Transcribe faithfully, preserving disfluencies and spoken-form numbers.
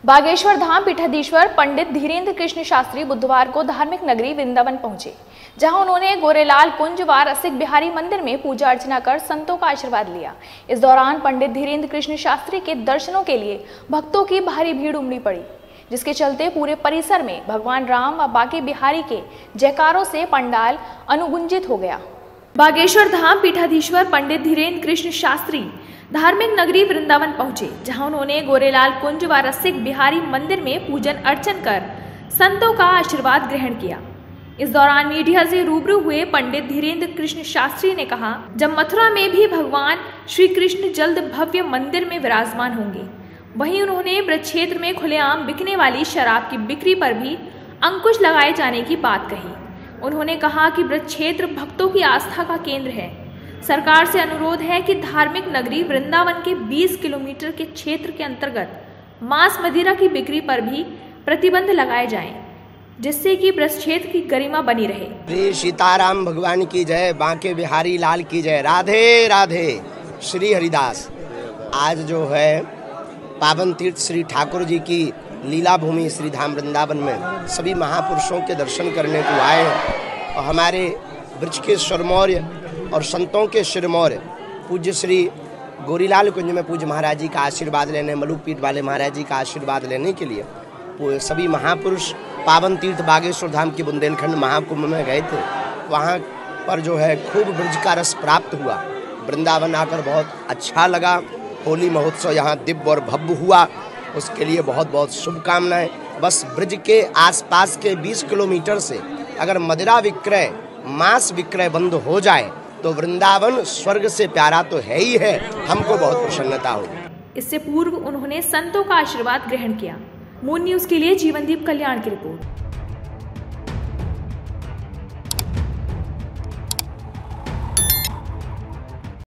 बागेश्वर धाम पीठाधीश्वर पंडित धीरेन्द्र कृष्ण शास्त्री बुधवार को धार्मिक नगरी वृंदावन पहुंचे, जहां उन्होंने गोरेलाल कुंज व रसिक बिहारी मंदिर में पूजा अर्चना कर संतों का आशीर्वाद लिया। इस दौरान पंडित धीरेन्द्र कृष्ण शास्त्री के दर्शनों के लिए भक्तों की भारी भीड़ उमड़ी पड़ी, जिसके चलते पूरे परिसर में भगवान राम व बाके बिहारी के जयकारों से पंडाल अनुगुंजित हो गया। बागेश्वर धाम पीठाधीश्वर पंडित धीरेन्द्र कृष्ण शास्त्री धार्मिक नगरी वृंदावन पहुंचे, जहां उन्होंने गोरेलाल कुंज व रसिक बिहारी मंदिर में पूजन अर्चन कर संतों का आशीर्वाद ग्रहण किया। इस दौरान मीडिया से रूबरू हुए पंडित धीरेन्द्र कृष्ण शास्त्री ने कहा, जब मथुरा में भी भगवान श्री कृष्ण जल्द भव्य मंदिर में विराजमान होंगे, वहीं उन्होंने ब्रज क्षेत्र में खुलेआम बिकने वाली शराब की बिक्री पर भी अंकुश लगाए जाने की बात कही। उन्होंने कहा कि ब्रज क्षेत्र भक्तों की आस्था का केंद्र है। सरकार से अनुरोध है कि धार्मिक नगरी वृंदावन के बीस किलोमीटर के क्षेत्र के अंतर्गत मांस मदिरा की बिक्री पर भी प्रतिबंध लगाए जाएं, जिससे कि ब्रज क्षेत्र की गरिमा बनी रहे। श्री सीताराम भगवान की जय, बांके बिहारी लाल की जय, राधे राधे। श्री हरिदास आज जो है पावन तीर्थ श्री ठाकुर जी की लीला भूमि श्री धाम वृंदावन में सभी महापुरुषों के दर्शन करने को आए हैं और हमारे ब्रज के शिरमौर्य और संतों के शिरमौर्य पूज्य श्री गोरीलाल कुंज में पूज्य महाराज जी का आशीर्वाद लेने, मलुक पीठ वाले महाराज जी का आशीर्वाद लेने के लिए सभी महापुरुष पावन तीर्थ बागेश्वर धाम के बुंदेलखंड महाकुंभ में गए थे। वहाँ पर जो है खूब ब्रज का रस प्राप्त हुआ। वृंदावन आकर बहुत अच्छा लगा। होली महोत्सव यहाँ दिव्य और भव्य हुआ, उसके लिए बहुत बहुत शुभकामनाएं। बस ब्रज के आसपास के बीस किलोमीटर से अगर मदिरा विक्रय, मांस विक्रय बंद हो जाए तो वृंदावन स्वर्ग से प्यारा तो है ही है, हमको बहुत प्रसन्नता होगी। इससे पूर्व उन्होंने संतों का आशीर्वाद ग्रहण किया। मून न्यूज के लिए जीवनदीप कल्याण की रिपोर्ट।